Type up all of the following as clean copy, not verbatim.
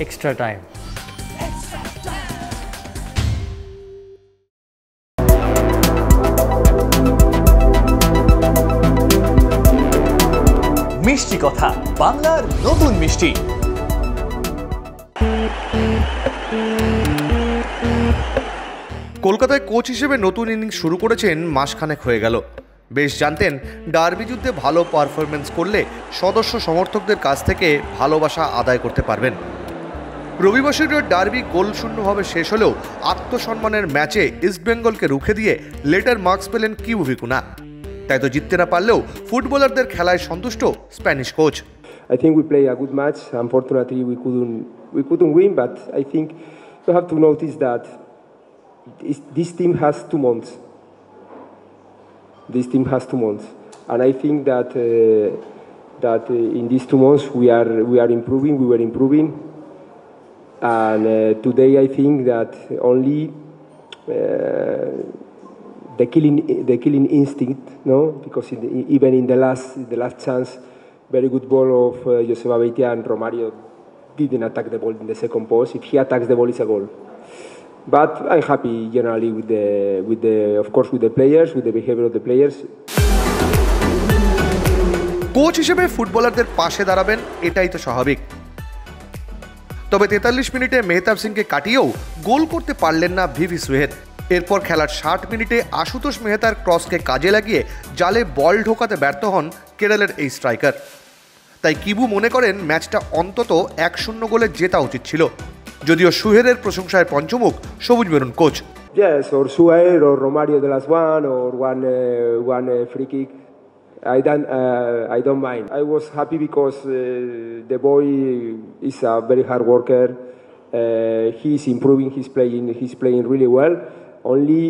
extra time. মিষ্টি কথা বাংলার নতুন মিষ্টি। কলকাতায় কোচ হিসেবে নতুন ইনিংস শুরু করেছেন, মাসখানেক হয়ে গেল। বেশ জানতেন ডার্বি যুদ্ধে ভালো পারফরমেন্স করলে সদস্য সমর্থকদের কাছ থেকে ভালোবাসা আদায় করতে পারবেন। রবিবাসরীয় ডার্বি গোলশূন্যভাবে শেষ হলেও আত্মসম্মানের ম্যাচে ইস্টবেঙ্গলকে রুখে দিয়ে লেটার মার্কস পেলেন কিবু ভিকুনা। তাই তো জিততে না পারলেও ফুটবলারদের খেলায় সন্তুষ্ট Spanish coach. I think we play a good match. Unfortunately, we couldn't win, but I think you have to notice that this team has 2 months. This team has 2 months, and I think that in these 2 months we are improving. We were improving, and today I think that only the killing instinct, no, because even in the last chance, very good ball of Joseba Beitia, and Romario didn't attack the ball in the second post. If he attacks the ball, it's a goal. But I'm happy generally of course with the players, with the behavior of the players. Coach হিসেবে ফুটবলারদের পাশে দাঁড়াবেন, এটাই তো স্বাভাবিক। তবে 43 মিনিটে মেহতাব সিংকে কাটিয়েও গোল করতে পারলেন না ভিভি সুহেদ। এরপর খেলার 60 মিনিটে আশুতোষ মেহতার ক্রসকে কাজে লাগিয়ে জালে বল ঢোকাতে ব্যর্থ হন কেরলের এই স্ট্রাইকার। তাই কিবু মনে করেন ম্যাচটা অন্তত 1-0 গোলে জেতা উচিত ছিল। যদিও সুহেদের প্রশংসায় পঞ্চমুখ সবুজ মেরুন coach. Yes, or Suhair or Romario the last one, or one free kick. I don't mind. I was happy because the boy is a very hard worker. He is improving. He's playing really well. Only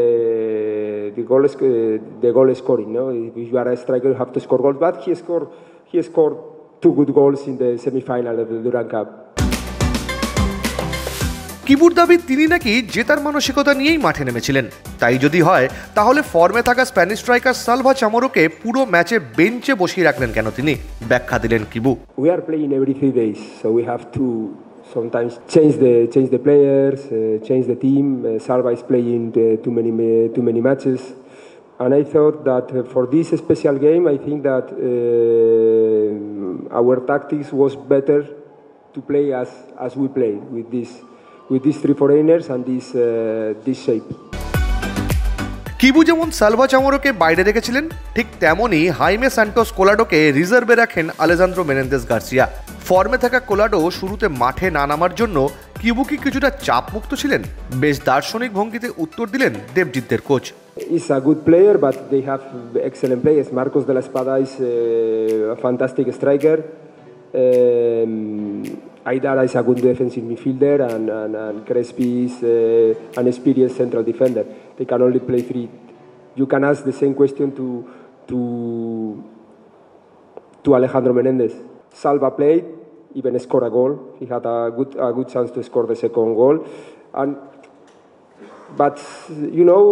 the goal scoring. No, if you are a striker, you have to score goals. But he scored 2 good goals in the semi-final of the Durand Cup. কিবুর দাবি তিনি নাকি জেতার মানসিকতা নিয়েই মাঠে নেমেছিলেন। তাই যদি হয় তাহলে ফর্মে থাকা স্প্যানিশ স্ট্রাইকার সালভা চামোরোকে পুরো ম্যাচে বেঞ্চে বসিয়ে রাখলেন কেন তিনি, ব্যাখ্যা দিলেন Kibu. We are playing every 3 days, so we have to sometimes change the players, change the team. Salva is playing too many matches, and I thought that for this special game, I think that our tactics was better to play as we play with these 3 foreigners and this shape. Kibu যেমন Salva চামোরোকে বাইরে রেখেছিলেন, ঠিক তেমনই হাইমে সান্টোস কোলাডোকে রিজার্ভে রাখেন Alejandro Menendez Garcia. ফর্মে থাকা কোলাডো শুরুতে মাঠে না নামার জন্য কিবু কি কিছুটা চাপমুক্ত ছিলেন? বেশ দার্শনিক ভঙ্গিতে উত্তর দিলেন দেবজিতের coach. He's a good player, but they have excellent players. Marcos de la Espada is a fantastic striker. Aidara is a good defensive midfielder, and Crespi is an experienced central defender. They can only play 3. You can ask the same question to Alejandro Menendez. Salva played, even scored a goal. He had a good chance to score the second goal, but you know,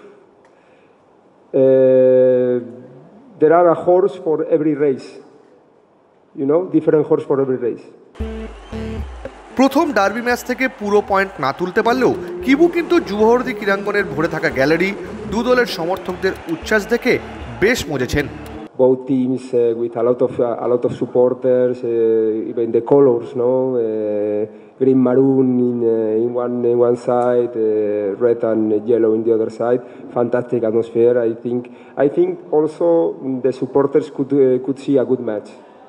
there are a horse for every race. You know, different horse for every race. প্রথম derby match থেকে পুরো point না তুলতে পারলেও Kibu কিন্তু যুবহরদি ক্রীড়াঙ্গনের ভরে থাকা gallery, 2 দলের সমর্থকদের উচ্ছ্বাস দেখে বেশ মজেছেন। Both teams with a lot of supporters, even the colors, no, green maroon in one side, red and yellow in the other side. Fantastic atmosphere. I think also the supporters could see a good match.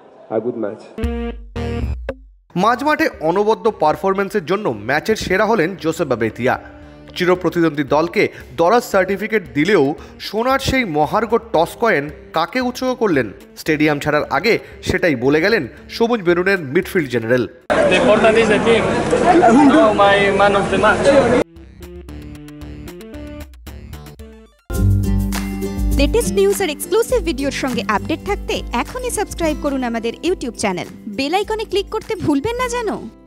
মাঝমাঠে অনবদ্য পারফরমেন্সের জন্য ম্যাচের সেরা হলেন জোসেবা বেতিয়া। চিরপ্রতিদ্বন্দ্বী দলকে দরাজ certificate দিলেও সোনার সেই মহার্ঘ টস কয়েন কাকে উৎসর্গ করলেন স্টেডিয়াম ছাড়ার আগে সেটাই বলে গেলেন সবুজ মেরুনের মিডফিল্ড জেনারেল। লেটেস্ট নিউজ আর এক্সক্লুসিভ ভিডিওর সঙ্গে আপডেট থাকতে এখনই সাবস্ক্রাইব করুন আমাদের ইউটিউব চ্যানেল। বেল আইকনে ক্লিক করতে ভুলবেন না যেন।